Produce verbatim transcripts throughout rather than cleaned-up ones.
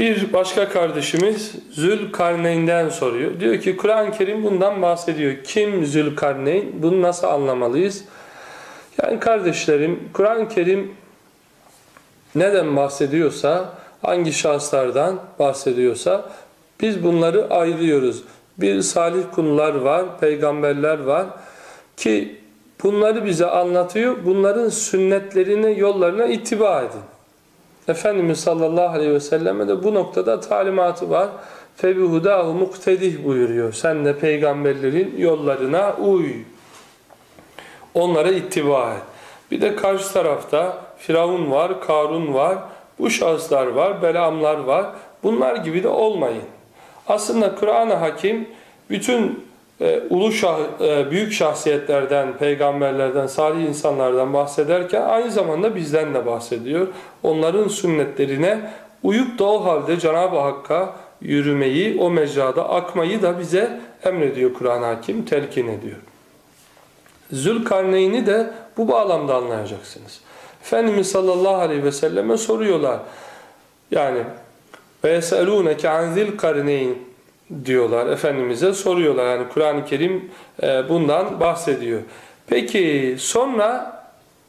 Bir başka kardeşimiz Zülkarneyn'den soruyor. Diyor ki Kur'an-ı Kerim bundan bahsediyor. Kim Zülkarneyn? Bunu nasıl anlamalıyız? Yani kardeşlerim, Kur'an-ı Kerim neden bahsediyorsa, hangi şahıslardan bahsediyorsa biz bunları ayırıyoruz. Bir salih kullar var, peygamberler var ki bunları bize anlatıyor. Bunların sünnetlerine, yollarına ittiba edin. Efendimiz sallallahu aleyhi ve selleme de bu noktada talimatı var. فَبِهُدَاهُ muktedih buyuruyor. Sen de peygamberlerin yollarına uy. Onlara ittiba et. Bir de karşı tarafta Firavun var, Karun var, bu şahıslar var, Belamlar var. Bunlar gibi de olmayın. Aslında Kur'an-ı Hakim bütün e, ulu şah, e, büyük şahsiyetlerden, peygamberlerden, salih insanlardan bahsederken aynı zamanda bizden de bahsediyor. Onların sünnetlerine uyup da o halde Cenab-ı Hakk'a yürümeyi, o mecrada akmayı da bize emrediyor Kur'an-ı Hakim, telkin ediyor. Zülkarneyn'i de bu bağlamda anlayacaksınız. Efendimiz sallallahu aleyhi ve selleme soruyorlar. Yani ve yeselûneke an zilkarneyn diyorlar. Efendimiz'e soruyorlar. Yani Kur'an-ı Kerim e, bundan bahsediyor. Peki sonra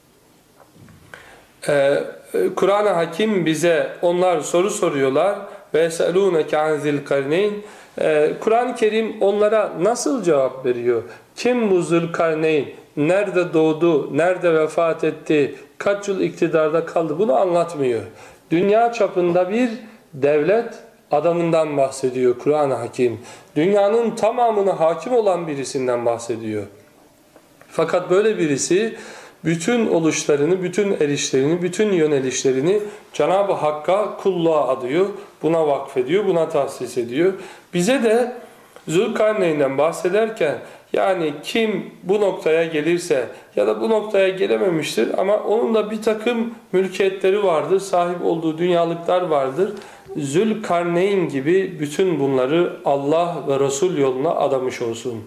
e, Kur'an-ı Hakim bize onlar soru soruyorlar. Ve yeselûneke an zilkarneyn. e, Kur'an-ı Kerim onlara nasıl cevap veriyor? Kim bu Zülkarneyn? Nerede doğdu? Nerede vefat etti? Kaç yıl iktidarda kaldı? Bunu anlatmıyor. Dünya çapında bir devlet adamından bahsediyor Kur'an-ı Hakim. Dünyanın tamamına hakim olan birisinden bahsediyor. Fakat böyle birisi bütün oluşlarını, bütün erişlerini, bütün yönelişlerini Cenab-ı Hakk'a kulluğa adıyor. Buna vakfediyor, buna tahsis ediyor. Bize de Zülkarneyn'den bahsederken yani kim bu noktaya gelirse ya da bu noktaya gelememiştir ama onun da bir takım mülkiyetleri vardır, sahip olduğu dünyalıklar vardır. Zülkarneyn gibi bütün bunları Allah ve Resul yoluna adamış olsun.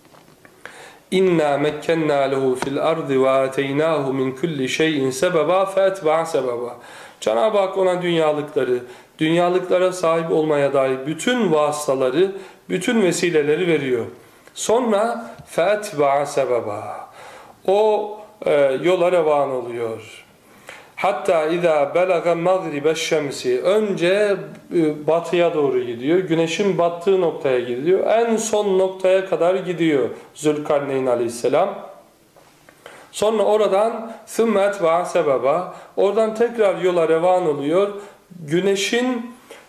İnna mekkenna lehu fil ardı ve ateynahu min kulli şeyin sebeba fetba sebeba. Cenab-ı Hak ona dünyalıkları, dünyalıklara sahip olmaya dair bütün vasıtaları, bütün vesileleri veriyor. Sonra fetba sebeba. O e, yola revan oluyor. Hatta iza belaga mağribeş şemsi. Önce e, batıya doğru gidiyor. Güneşin battığı noktaya gidiyor. En son noktaya kadar gidiyor Zülkarneyn aleyhisselam. Sonra oradan ثُمَّ اَتْبَعَ سَبَبًا. Oradan tekrar yola revan oluyor. Güneşin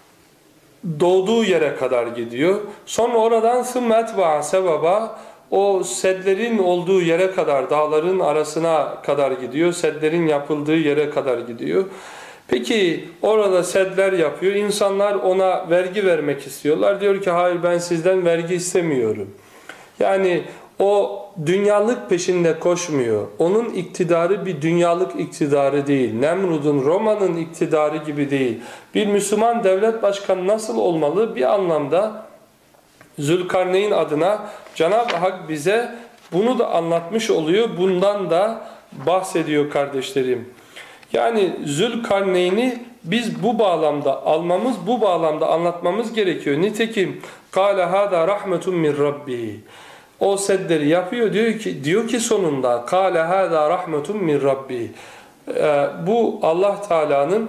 doğduğu yere kadar gidiyor. Sonra oradan ثُمَّ اَتْبَعَ سَبَبًا. O sedlerin olduğu yere kadar, dağların arasına kadar gidiyor. Sedlerin yapıldığı yere kadar gidiyor. Peki orada sedler yapıyor. İnsanlar ona vergi vermek istiyorlar. Diyor ki hayır ben sizden vergi istemiyorum. Yani o dünyalık peşinde koşmuyor. Onun iktidarı bir dünyalık iktidarı değil. Nemrud'un, Roma'nın iktidarı gibi değil. Bir Müslüman devlet başkanı nasıl olmalı? Bir anlamda Zülkarneyn adına Cenab-ı Hak bize bunu da anlatmış oluyor. Bundan da bahsediyor kardeşlerim. Yani Zülkarneyn'i biz bu bağlamda almamız, bu bağlamda anlatmamız gerekiyor. Nitekim قَالَ هَذَا رَحْمَةٌ مِنْ رَبِّهِ. O sedleri yapıyor. Diyor ki diyor ki sonunda قَالَ هَذَا رَحْمَةٌ مِنْ رَبِّهِ. Ee, bu Allah Teala'nın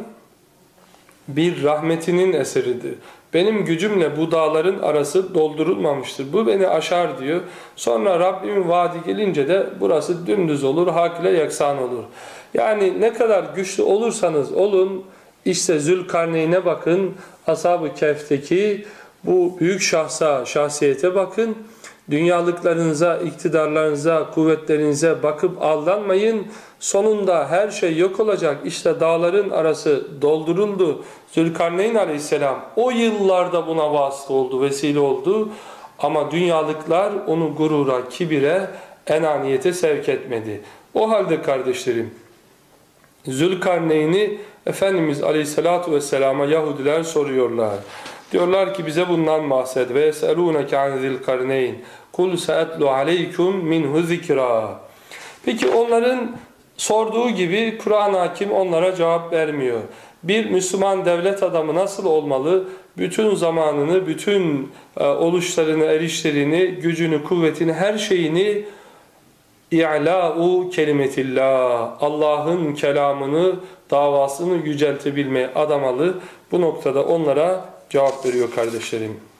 bir rahmetinin eseridir. Benim gücümle bu dağların arası doldurulmamıştır. Bu beni aşar diyor. Sonra Rabbimin vaadi gelince de burası dümdüz olur, hak ile yeksan olur. Yani ne kadar güçlü olursanız olun, işte Zülkarneyn'e bakın, Ashab-ı Kehf'teki bu büyük şahsa, şahsiyete bakın. Dünyalıklarınıza, iktidarlarınıza, kuvvetlerinize bakıp aldanmayın. Sonunda her şey yok olacak. İşte dağların arası dolduruldu. Zülkarneyn aleyhisselam o yıllarda buna vasıta oldu, vesile oldu. Ama dünyalıklar onu gurura, kibire, enaniyete sevk etmedi. O halde kardeşlerim, Zülkarneyn'i Efendimiz aleyhissalatu vesselama Yahudiler soruyorlar. Diyorlar ki bize bundan bahset. Ve yeselûneke an zilkarneyn. Kul se'etlu aleykum minhu zikra. Peki onların sorduğu gibi Kur'an-ı Hakim onlara cevap vermiyor. Bir Müslüman devlet adamı nasıl olmalı? Bütün zamanını, bütün e, oluşlarını, erişlerini, gücünü, kuvvetini, her şeyini İ'lâ'u kelimetillah, Allah'ın kelamını, davasını yüceltebilmeye adamalı. Bu noktada onlara cevap veriyor kardeşlerim.